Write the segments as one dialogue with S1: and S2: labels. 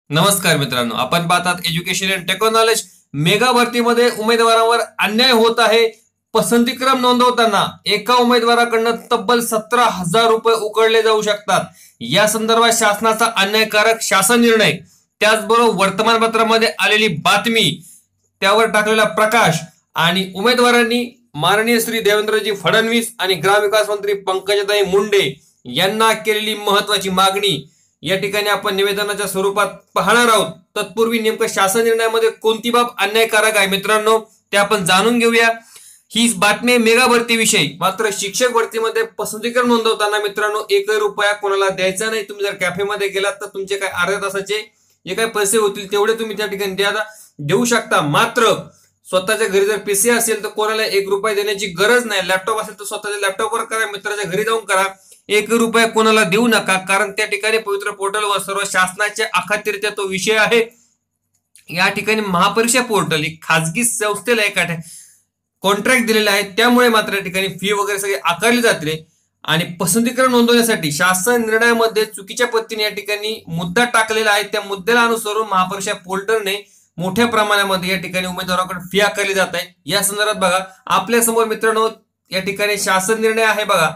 S1: नमस्कार मित्रांनो, आपण पाहतात एज्युकेशन अँड टेक्नॉलॉजी. मेगा भरतीमध्ये उमेदवारांवर अन्याय होत आहे. पसंतीक्रम नोंदवताना एका उमेदवाराकडनं तब्बल 17,000 रुपये उकळले जाऊ शकतात. या संदर्भात शासनाचा अन्यायकारक शासन निर्णय, त्याचबरोबर वर्तमानपत्रामध्ये आलेली बातमी, त्यावर टाकलेला प्रकाश आणि उमेदवारांनी माननीय श्री देवेंद्रजी फडणवीस आणि ग्रामविकास मंत्री पंकजाताई मुंडे यांना केलेली महत्वाची मागणी या ठिकाणी आपण निवेदनाच्या स्वरूपात पाहणार आहोत. तत्पूर्वी नेमकं शासन निर्णयामध्ये कोणती बाब अन्यायकारक आहे मित्रांनो, ते आपण जाणून घेऊया. ही बातमी मेगा भरतीविषयी. मात्र शिक्षक भरतीमध्ये पसंतीक्रम नोंदवताना मित्रांनो 1 रुपया कोणाला द्यायचा नाही. तुम्ही जर कॅफेमध्ये गेलात तर तुमचे काय अर्ध्या तासाचे जे काही पैसे होतील तेवढे तुम्ही त्या ठिकाणी देऊ शकता. मात्र स्वतःच्या घरी जर पीसी असेल तर कोणाला 1 रुपया देण्याची गरज नाही. लॅपटॉप असेल तर स्वतःच्या लॅपटॉपवर करा, मित्राच्या घरी जाऊन करा. 1 रुपया कोणाला देऊ नका, कारण त्या ठिकाणी पवित्र पोर्टलवर सर्व शासनाच्या अखात्रीचा तो विषय आहे. या ठिकाणी महापरीक्षा पोर्टल ही खाजगी संस्थेला एका कॉन्ट्रॅक्ट दिलेला आहे, त्यामुळे मात्र या ठिकाणी फी वगैरे सगळी आकारली जाते. आणि पसंतीक्रम नोंदवण्यासाठी शासन निर्णयामध्ये चुकीच्या पद्धतीने या ठिकाणी मुद्दा टाकलेला आहे. त्या मुद्द्याला अनुसरून महापरीक्षा पोर्टलने मोठ्या प्रमाणामध्ये या ठठिकाणी उमेदवाराकडे फी आकारली जात आहे. या संदर्भात बघा आपल्या समोर मित्रांनो या ठिकाणी शासन निर्णय आहे. बघा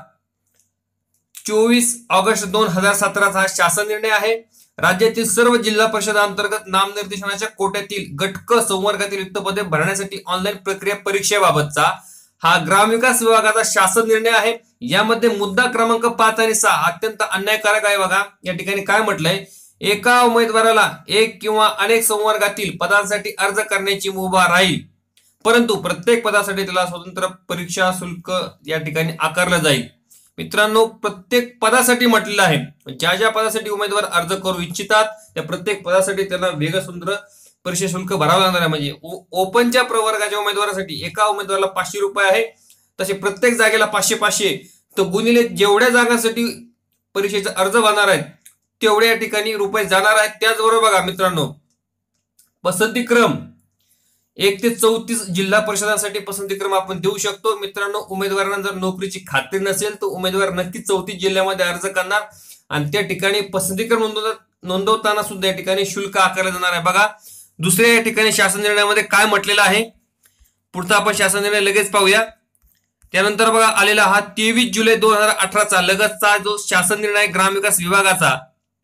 S1: 24 ऑगस्ट 2017 हा शासन निर्णय आहे. राज्यातील सर्व जिल्हा परिषदांतर्गत नामनिर्देशनाच्या कोट्यातील गट क संवर्गातील रिक्त पदे भरण्यासाठी ऑनलाईन प्रक्रिया परीक्षेबाबतचा हा ग्रामविकास विभागाचा शासन निर्णय आहे. यामध्ये मुद्दा क्रमांक 5 आणि 6 अत्यंत अन्यायकारक आहे. बघा या ठिकाणी काय म्हटलंय, एका उमेदवाराला एक किंवा अनेक संवर्गातील पदांसाठी अर्ज करण्याची मुभा राहील, परंतु प्रत्येक पदासाठी त्याला स्वतंत्र परीक्षा शुल्क या ठिकाणी आकारलं जाईल. मित्रांनो प्रत्येक पदासाठी म्हटलेलं आहे. ज्या ज्या पदासाठी उमेदवार अर्ज करू इच्छितात त्या प्रत्येक पदासाठी त्यांना वेगळं स्वतंत्र परीक्षा शुल्क भरावं लागणार आहे. म्हणजे ओपनच्या प्रवर्गाच्या उमेदवारासाठी एका उमेदवाराला 500 रुपये आहे, तसे प्रत्येक जागेला 500 तर गुणिले जेवढ्या जागांसाठी परीक्षेचा अर्ज भरणार आहेत तेवढ्या या ठिकाणी रुपये जाणार आहेत. त्याचबरोबर बघा मित्रांनो पसंतीक्रम 1 ते 34 जिल्हा परिषदांसाठी पसंतीक्रम आपण देऊ शकतो. मित्रांनो उमेदवारांना जर नोकरीची खात्री नसेल तर उमेदवार नक्कीच 34 जिल्ह्यामध्ये अर्ज करणार आणि त्या ठिकाणी पसंतीक्रम नोंदवताना सुद्धा या ठिकाणी शुल्क आकारलं जाणार आहे. बघा दुसऱ्या या ठिकाणी शासन निर्णयामध्ये काय म्हटलेलं आहे, पुढचा आपण शासन निर्णय लगेच पाहूया. त्यानंतर बघा आलेला हा 23 जुलै 2018 लगतचा जो शासन निर्णय ग्रामविकास विभागाचा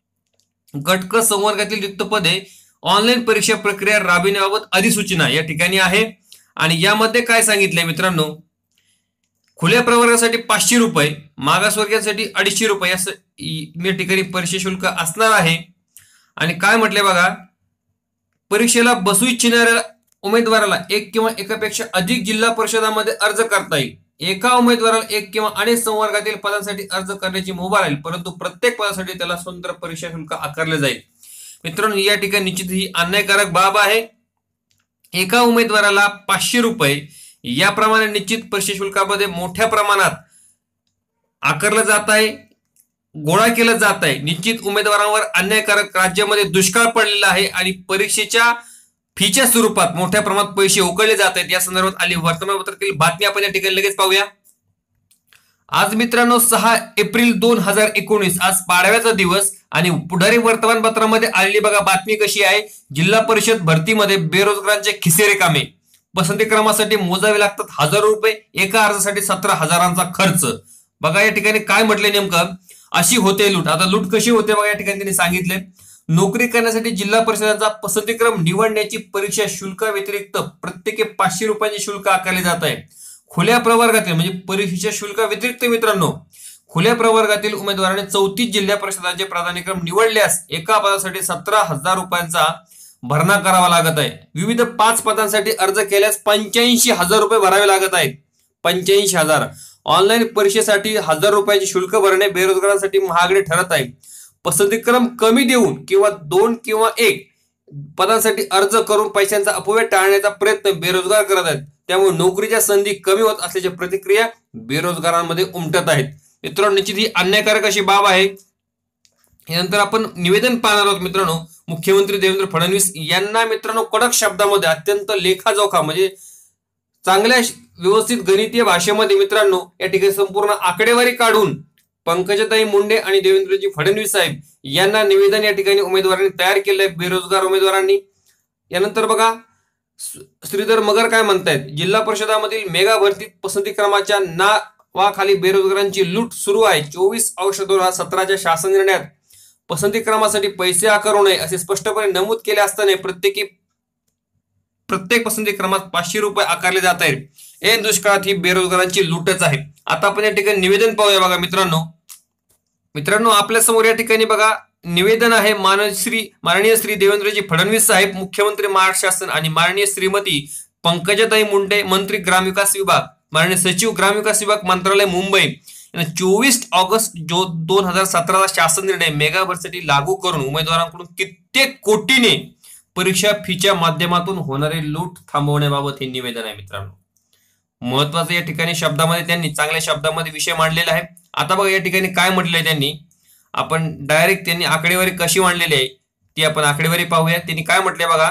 S1: गट क संवर्गातील रिक्त पदे ऑनलाईन परीक्षा प्रक्रिया राबविण्याबाबत अधिसूचना या ठिकाणी आहे. आणि यामध्ये काय सांगितलंय मित्रांनो, खुल्या प्रवर्गासाठी 500 रुपये, मागासवर्गीयांसाठी 250 रुपये या ठिकाणी परीक्षा शुल्क असणार आहे. आणि काय म्हटलंय बघा, परीक्षेला बसू इच्छिणाऱ्या उमेदवाराला एक किंवा एकापेक्षा अधिक जिल्हा परिषदामध्ये अर्ज करता येईल. एका उमेदवाराला एक किंवा अनेक संवर्गातील पदांसाठी अर्ज करण्याची मुभा राहील, परंतु प्रत्येक पदासाठी त्याला स्वतंत्र परीक्षा शुल्क आकारले जाईल. मित्रांनो या ठिकाणी निश्चित ही अन्यायकारक बाब आहे. एका उमेदवाराला 500 रुपये याप्रमाणे निश्चित परीक्षा शुल्कामध्ये मोठ्या प्रमाणात आकारलं जात आहे, गोळा केलं जात आहे. निश्चित उमेदवारांवर अन्यायकारक राज्यामध्ये दुष्काळ पडलेला आहे आणि परीक्षेच्या फीच्या स्वरूपात मोठ्या प्रमाणात पैसे उकळले जात आहेत. या संदर्भात आली वर्तमानपत्रातील बातमी आपण या ठिकाणी लगेच पाहूया. आज मित्रांनो 6 एप्रिल 2019 आज पाडव्याचा दिवस आणि पुढारी वर्तमानपत्रामध्ये आलेली बघा बातमी कशी आहे, जिल्हा परिषद भरतीमध्ये बेरोजगारांचे खिसे रिकामे, पसंतीक्रमासाठी मोजावे लागतात 1000 रुपये, एका अर्जासाठी 17,000चा खर्च. बघा या ठिकाणी काय म्हटले नेमकं, अशी होते लूट. आता लूट कशी होते बघा या ठिकाणी त्यांनी सांगितले, नोकरी करण्यासाठी जिल्हा परिषदांचा पसंतीक्रम निवडण्याची परीक्षा शुल्क व्यतिरिक्त प्रत्येकी 500 रुपयांचे शुल्क आकारले जात आहे. खुल्या प्रवर्गातील म्हणजे परीक्षेच्या शुल्क व्यतिरिक्त मित्रांनो खुल्या प्रवर्गातील उमेदवाराने 34 जिल्हा परिषदांचे प्राधान्यक्रम निवडल्यास एका पदासाठी 17,000 रुपयांचा भरणा करावा लागत आहे. विविध 5 पदांसाठी अर्ज केल्यास 85,000 रुपये भरावे लागत आहेत. 85,000. ऑनलाईन परीक्षेसाठी 1000 रुपयाचे शुल्क भरणे बेरोजगारांसाठी महागडे ठरत आहे. पसंतीक्रम कमी देऊन किंवा 2 किंवा 1 पदांसाठी अर्ज करून पैशांचा अपव्यय टाळण्याचा प्रयत्न बेरोजगार करत आहेत. त्यामुळे नोकरीच्या संधी कमी होत असल्याची प्रतिक्रिया बेरोजगारांमध्ये उमटत आहेत. मित्रांनो निश्चित ही अन्यायकारक अशी बाब आहे. यानंतर आपण निवेदन पाहणार आहोत मित्रांनो, मुख्यमंत्री देवेंद्र फडणवीस यांना मित्रांनो कडक शब्दामध्ये अत्यंत लेखाजोखा म्हणजे चांगल्या व्यवस्थित गणितीय भाषेमध्ये मित्रांनो या ठिकाणी संपूर्ण आकडेवारी काढून पंकजाताई मुंडे आणि देवेंद्रजी फडणवीस साहेब यांना निवेदन या ठिकाणी उमेदवारांनी तयार केलंय, बेरोजगार उमेदवारांनी. यानंतर बघा श्रीधर मगर काय म्हणतायत, जिल्हा परिषदामधील मेगा भरतीत पसंती क्रमाच्या नावाखाली बेरोजगारांची लूट सुरू आहे. 24/8/2017च्या शासन निर्णयात पसंती क्रमासाठी पैसे आकारू नये असे स्पष्टपणे नमूद केले असताना प्रत्येक पसंती क्रमात 500 रुपये आकारले जात आहेत. ऐन दुष्काळात ही बेरोजगारांची लूटच आहे. आता आपण या ठिकाणी निवेदन पाहूया. बघा मित्रांनो आपल्या समोर या ठिकाणी बघा निवेदन आहे. माननीय श्री देवेंद्रजी फडणवीस साहेब मुख्यमंत्री महाराष्ट्र शासन आणि माननीय श्रीमती पंकजाताई मुंडे मंत्री ग्रामविकास विभाग, माननीय सचिव ग्रामविकास विभाग मंत्रालय मुंबई 24 ऑगस्ट 2017 शासन निर्णय मेगा भरतीसाठी लागू करून उमेदवारांकडून कित्येक कोटीने परीक्षा फीच्या माध्यमातून होणारी लूट थांबवण्याबाबत हे निवेदन आहे. मित्रांनो महत्वाचं या ठिकाणी शब्दामध्ये त्यांनी चांगल्या शब्दामध्ये विषय मांडलेला आहे. आता बघा या ठिकाणी काय म्हटलंय त्यांनी, आपण डायरेक्ट त्यांनी आकडेवारी कशी मांडलेली आहे ती आपण आकडेवारी पाहूया. त्यांनी काय म्हटलंय बघा,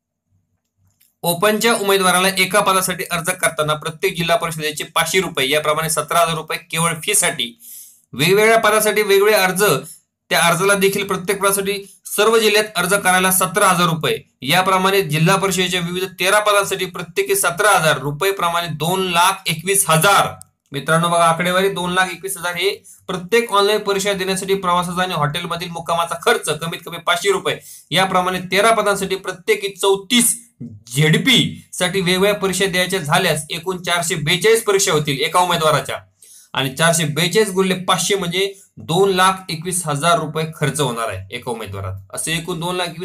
S1: ओपनच्या उमेदवाराला एका पदासाठी अर्ज करताना प्रत्येक जिल्हा परिषदेचे 500 रुपये याप्रमाणे 17,000 रुपये केवळ फी साठी, वेगवेगळ्या पदासाठी वेगवेगळे अर्ज, त्या अर्जाला देखील प्रत्येक पदासाठी सर्व जिल्ह्यात अर्ज करायला 17,000 रुपये याप्रमाणे जिल्हा परिषदेच्या विविध 13 पदांसाठी प्रत्येकी 17,000 रुपये प्रमाणे 2,21,000. मित्रांनो बघा आकडेवारी 2,21,000 हे प्रत्येक ऑनलाईन परीक्षा देण्यासाठी प्रवासाचा आणि हॉटेलमधील मुक्कामाचा खर्च कमीत कमी 500 रुपये याप्रमाणे 13 पदांसाठी प्रत्येकी 34 झेडपी साठी वेगवेगळ्या परीक्षा द्यायच्या झाल्यास एकूण 442 परीक्षा होतील एका उमेदवाराच्या, आणि 442 गुणिले 500 म्हणजे 2,21,000 रुपये खर्च होणार आहे एका उमेदवारात. असे एकूण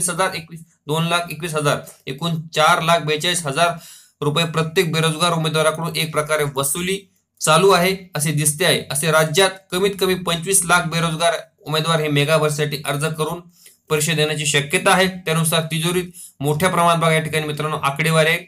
S1: 2,21,000 एकूण 4,42,000 रुपये प्रत्येक बेरोजगार उमेदवाराकडून एक प्रकारे वसुली चालू आहे असे दिसते आहे. असे राज्यात कमीत कमी 25 लाख बेरोजगार उमेदवार हे मेगा भरतीसाठी अर्ज करून परीक्षा देण्याची शक्यता आहे. त्यानुसार तिजोरीत मोठ्या प्रमाणात बघा या ठिकाणी मित्रांनो आकडेवारी आहे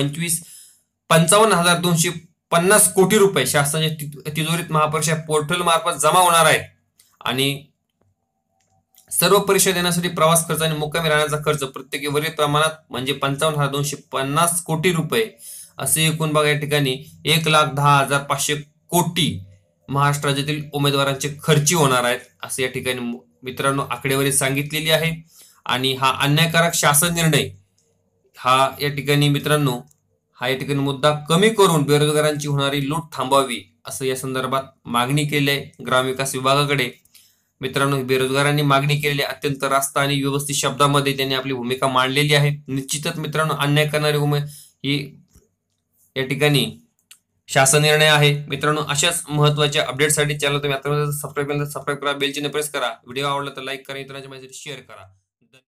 S1: 55,250 कोटी रुपये शासनाच्या तिजोरीत महापरीक्षा पोर्टल मार्फत जमा होणार आहेत. आणि सर्व परीक्षा देण्यासाठी प्रवास खर्च आणि मुक्कामी राहण्याचा खर्च प्रत्येकी वरील प्रमाणात म्हणजे 55,250 कोटी रुपये असे एकूण बघा या ठिकाणी 1,10,500 कोटी महाराष्ट्र राज्यातील उमेदवारांचे खर्ची होणार आहेत असे या ठिकाणी मित्रांनो आकडेवारी सांगितलेली आहे. आणि हा अन्यायकारक शासन निर्णय हा या ठिकाणी मित्रांनो मुद्दा कमी करून बेरोजगारांची होणारी लूट थांबवावी असं या संदर्भात मागणी केली आहे ग्रामविकास विभागाकडे. मित्रांनो बेरोजगारांनी मागणी केलेली अत्यंत रास्त आणि व्यवस्थित शब्दामध्ये त्यांनी आपली भूमिका मांडलेली आहे. निश्चितच मित्रांनो अन्याय करणारे ही या ठिकाणी शासन निर्णय आहे. मित्रांनो अशाच महत्त्वाच्या अपडेटसाठी चॅनल तुम्ही आता सबस्क्राईब करा, बेल चिन्ह प्रेस करा. व्हिडिओ आवडला तर लाईक करा, इतरांच्या माहिती शेअर करा.